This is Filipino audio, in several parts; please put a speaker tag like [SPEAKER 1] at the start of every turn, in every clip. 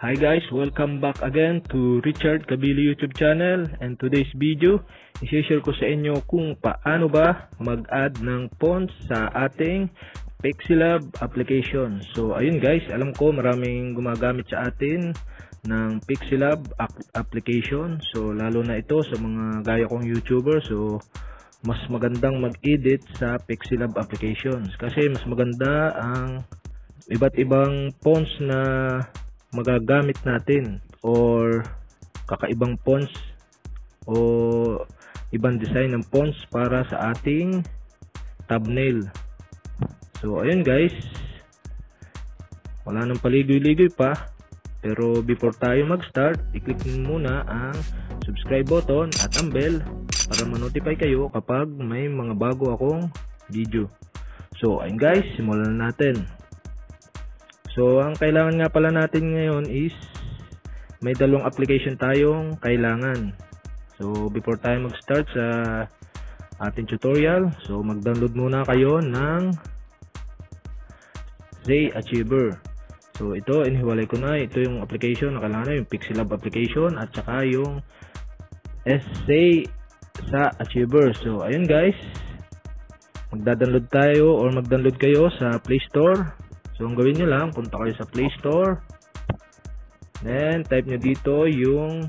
[SPEAKER 1] Hi guys, welcome back again to Richard Kabili YouTube channel, and today's video, i-share ko sa inyo kung paano ba mag-add ng fonts sa ating Pixelab application. So ayun guys, alam ko maraming gumagamit sa atin ng Pixelab application. So lalo na ito sa mga gaya kong YouTuber, so mas magandang mag-edit sa Pixelab applications kasi mas maganda ang iba't ibang fonts na magagamit natin or kakaibang fonts o ibang design ng fonts para sa ating thumbnail. So ayun guys, wala nang paligoy-ligoy pa, pero before tayo mag-start, i-click muna ang subscribe button at ang bell para ma-notify kayo kapag may mga bago akong video. So ayun guys, simulan natin. So, ang kailangan nga pala natin ngayon is may dalawang application tayong kailangan. So, before tayo mag-start sa ating tutorial, so mag-download muna kayo ng ZAchiever. So, ito, inihiwalay ko na. Ito yung application na kailangan, yung Pixelab application at saka yung essay sa Achiever. So, ayun guys, magda-download tayo or mag-download kayo sa Play Store. So, ang gawin nyo lang, punta kayo sa Play Store. Then, type nyo dito yung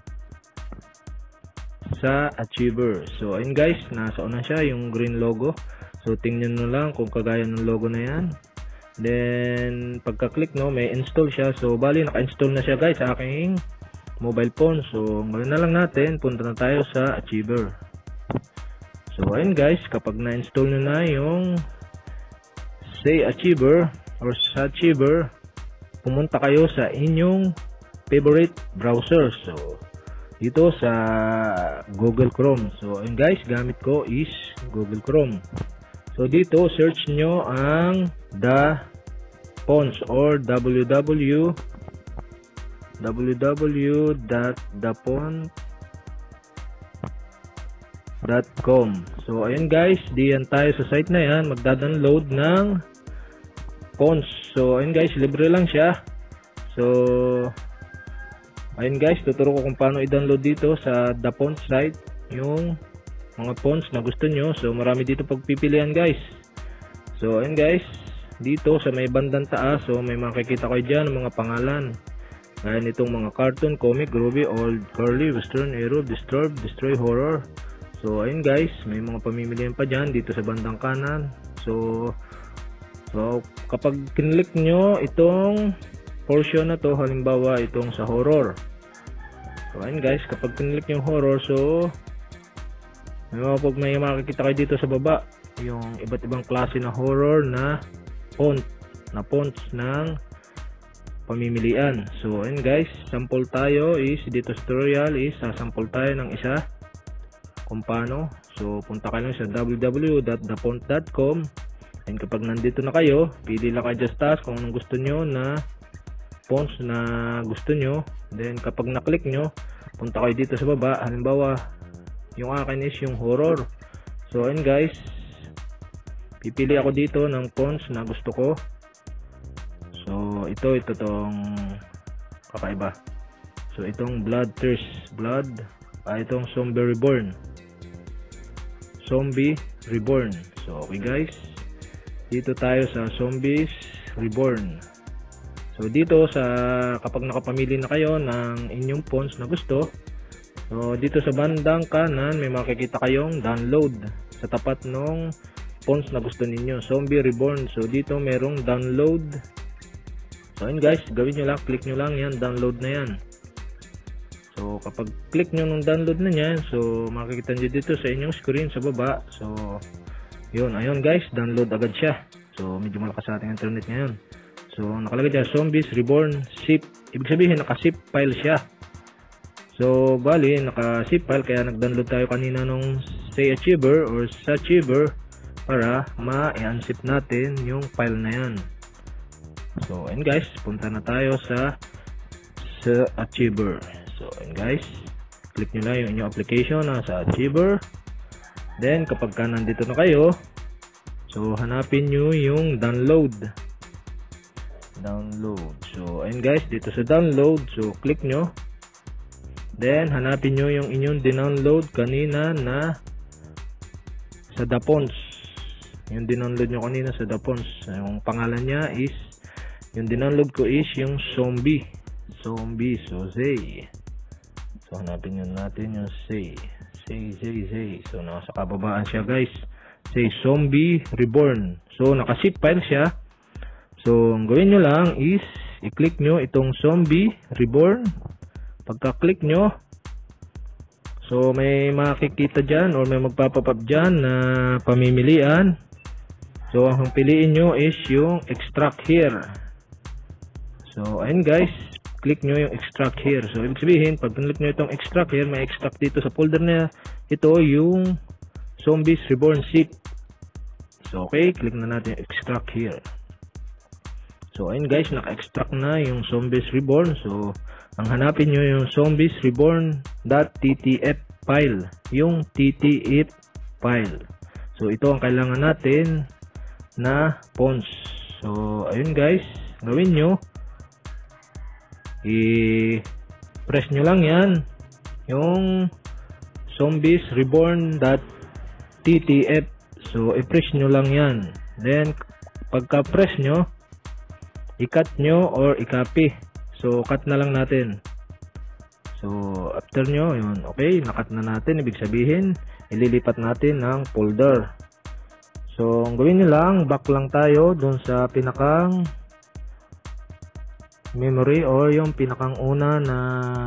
[SPEAKER 1] sa Achiever. So, ayun guys, nasa una siya, yung green logo. So, tingnan nyo lang kung kagaya ng logo na yan. Then, pagka-click no, may install siya. So, bali, naka-install na siya guys sa aking mobile phone. So, ang gawin na lang natin, punta na tayo sa Achiever. So, ayun guys, kapag na-install nyo na yung ZAchiever or sa Achiever, pumunta kayo sa inyong favorite browser. So dito sa Google Chrome. So ayun guys, gamit ko is Google Chrome. So dito search nyo ang the fonts or www.thefont.com. So ayun guys, diyan tayo sa site na yan, magda-download ng fonts. So ayun guys, libre lang siya. So ayun guys, tuturo ko kung paano i-download dito sa the font site yung mga fonts na gusto nyo. So marami dito pagpipilian guys. So ayun guys, dito sa may bandang taas, so may makikita kayo dyan mga pangalan. Ayan itong mga cartoon, comic, groovy, old, curly, western, aero, disturb, destroy, horror. So ayun guys, may mga pamimilian pa dyan dito sa bandang kanan. So kapag kinlik nyo itong portion na to, halimbawa itong sa horror. So ayun guys, kapag kinlik nyo yung horror, so may makikita kayo dito sa baba yung iba't ibang klase na horror na fonts ng pamimilian. So ayun guys, sample tayo is dito tutorial is sasample tayo ng isa kung paano. So punta kayo sa www.thefont.com. And kapag nandito na kayo, pili lang kayo just task kung anong gusto nyo na fonts na gusto nyo. Then kapag na-click nyo, punta kayo dito sa baba. Halimbawa, yung akin is yung horror. So ayun guys, pipili ako dito ng fonts na gusto ko. So ito tong kakaiba. So itong itong Zombie Reborn. So okay guys, dito tayo sa Zombies Reborn. So dito sa kapag nakapamili na kayo ng inyong fonts na gusto, so dito sa bandang kanan may makikita kayong download sa tapat ng fonts na gusto ninyo, Zombie Reborn. So dito merong download. So yun guys, gawin nyo lang, click nyo lang yan, download na yan. So kapag click nyo ng download na yan, so makikita nyo dito sa inyong screen sa baba. So yun, ayun guys, download agad siya. So medyo malakas sa ating internet ngayon. So nakalagay dyan, Zombies Reborn zip. Ibig sabihin naka-zip file siya. So bali, naka-zip file, kaya nag-download tayo kanina nung ZAchiever or Achiever para ma-unzip natin yung file na yan. So ayun guys, punta na tayo sa Achiever. So ayun guys, click nyo lang yung inyong application na sa Achiever. Then kapag ka nandito na kayo, so hanapin nyo yung download. Download. So, ayun guys, dito sa download. So, click nyo. Then, hanapin nyo yung inyong dinownload kanina na sa Dapons. Yung dinownload nyo kanina sa Dapons. Yung pangalan niya is, yung dinownload ko is yung Zombie. Zombie. So, Zay. So, hanapin nyo natin yung Zay. Zay. So, nasa kababaan siya guys. Zay Zombie Reborn. So, naka-zip file siya. So, ang gawin nyo lang is, i-click nyo itong Zombie Reborn. Pagka-click nyo, so may makikita dyan or may magpapapap dyan na pamimilian. So, ang piliin nyo is yung extract here. So, ayun guys, click nyo yung extract here. So, ibig sabihin, pag click nyo itong extract here, may extract dito sa folder na ito yung Zombies Reborn zip. So, okay, click na natin yung extract here. So, ayun guys, naka-extract na yung Zombies Reborn. So, ang hanapin nyo yung Zombies Reborn.ttf file. Yung TTF file. So, ito ang kailangan natin na pons. So, ayun guys, gawin nyo. I-press nyo lang yan. Yung Zombies Reborn.ttf. So, i-press nyo lang yan. Then, pagka-press nyo, i-cut nyo or i-copy. So, cut na lang natin. So, after nyo, yun, okay, nakat na natin. Ibig sabihin, ililipat natin ng folder. So, ang gawin nyo lang, back lang tayo dun sa pinakang memory or yung pinakang una na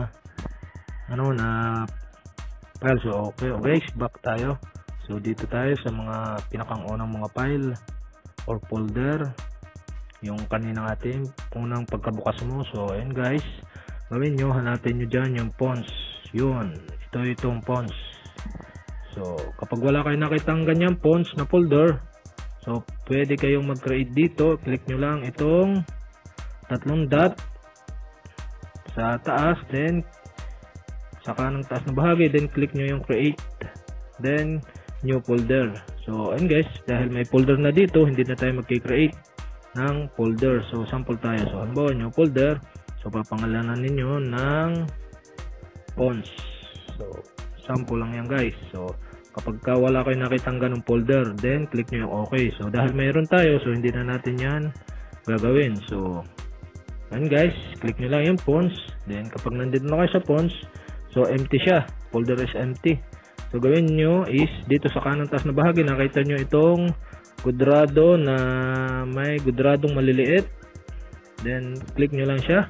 [SPEAKER 1] file. So, okay, back tayo. So, dito tayo sa mga pinakang unang mga file or folder. Yung kaninang ating unang pagkabukas mo. So, ayun guys, gawin nyo, hanapin nyo dyan yung pons. Yun, itong pons. So, kapag wala kayo nakitang ganyan pons na folder, so, pwede kayong mag-create dito. Click nyo lang itong tatlong dot sa taas, then sa kanang taas na bahagi, then click nyo yung create, then new folder. So, ayun guys, dahil may folder na dito, hindi na tayo mag-create ng folder. So, sample tayo. So, halimbawa new folder. So, papangalanan ninyo ng pons. So, sample lang yan guys. So, kapag wala kayo nakitang ganung folder, then click nyo yung okay. So, dahil mayroon tayo, so hindi na natin yan gagawin. So, yan guys, click nyo lang yung pons. Then, kapag nandito na kayo sa pons, so empty siya. Folder is empty. So, gawin nyo is, dito sa kanang taas na bahagi, nakita nyo itong kudrado na may kudradong maliliit. Then, click nyo lang siya.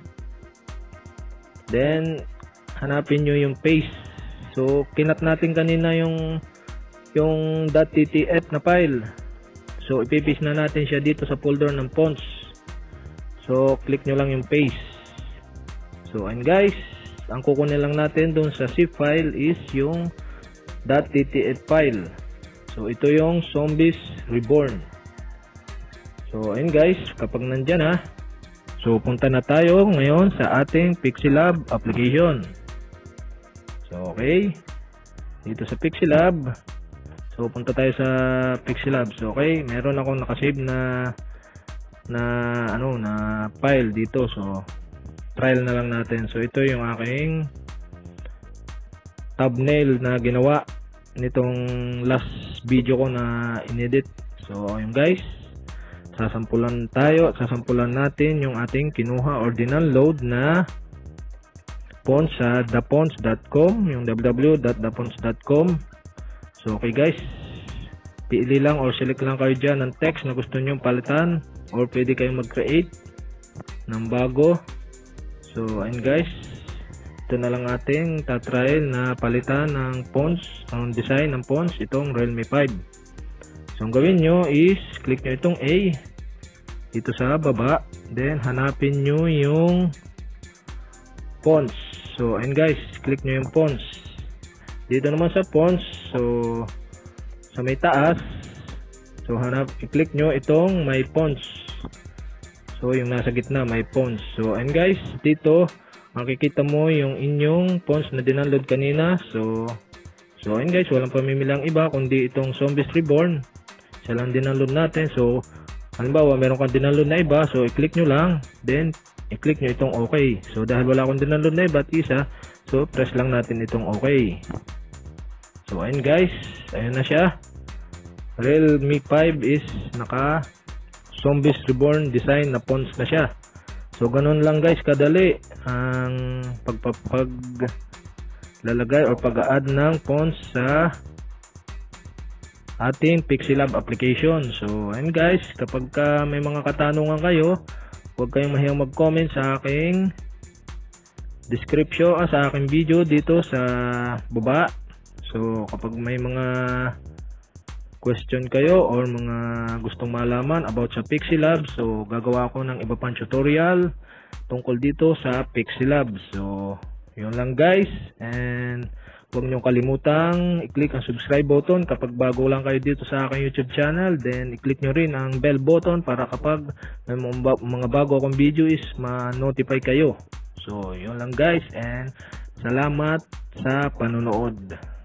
[SPEAKER 1] Then, hanapin nyo yung paste. So, kinat natin kanina yung .ttf na file. So, ipipaste na natin siya dito sa folder ng fonts. So, click nyo lang yung paste. So, and guys, ang kukunin lang natin dun sa zip file is yung .ttf file. So, ito yung Zombies Reborn. So, ayun guys, kapag nandyan ha, so, punta na tayo ngayon sa ating Pixelab application. So, okay. Dito sa Pixelab, so, punta tayo sa Pixelab. So, okay, meron akong nakasave na file dito. So, trial na lang natin. So, ito yung aking thumbnail na ginawa nitong last video ko na inedit. So, ayun guys, sasampulan natin yung ating kinuha or dinaload na fonts sa thepons.com, yung www.thepons.com. So, okay guys, pili lang or select lang kayo dyan ng text na gusto nyo palitan or pwede kayong mag-create ng bago. So, ayun guys, ito na lang ating tatrial na palitan ng fonts, ang design ng fonts, itong Realme 5. So, ang gawin nyo is, click nyo itong A dito sa baba, then hanapin nyo yung fonts. So, and guys, click nyo yung fonts. Dito naman sa fonts, so, sa may taas, so, i-click nyo itong my fonts. So, yung nasa gitna, my fonts. So, and guys, dito, makikita mo yung inyong fonts na dinaload kanina. So ayun guys, walang pamimilang iba kundi itong Zombies Reborn. Isa lang dinaload natin. So, halimbawa meron kang dinaload na iba, so i-click nyo lang, then i-click nyo itong okay. So dahil wala akong dinaload na iba at isa, so press lang natin itong okay. So ayun guys, ayun na siya. Realme 5 is naka Zombies Reborn design na fonts na siya. So ganun lang guys kadali ang lalagay o pag-add ng fonts sa ating Pixelab application. So ayun guys, kapag may mga katanungan kayo, huwag kayong mahiyang mag-comment sa aking description, sa aking video dito sa baba. So kapag may mga question kayo or mga gustong malaman about sa Pixelab, so gagawa ko ng iba pang tutorial tungkol dito sa Pixelab. So yun lang guys, and huwag nyo kalimutang i-click ang subscribe button kapag bago lang kayo dito sa aking YouTube channel. Then i-click nyo rin ang bell button para kapag may mga bago akong video is ma-notify kayo. So yun lang guys, and salamat sa panonood.